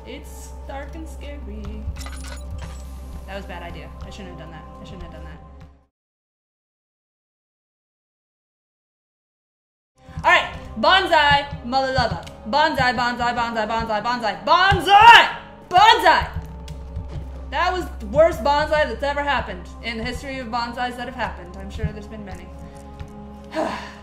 It's dark and scary. That was a bad idea. I shouldn't have done that. I shouldn't have done that. Alright, bonsai, mother lover. Bonsai, bonsai, bonsai, bonsai, bonsai, bonsai! Bonsai! That was the worst bonsai that's ever happened in the history of bonsais that have happened. I'm sure there's been many.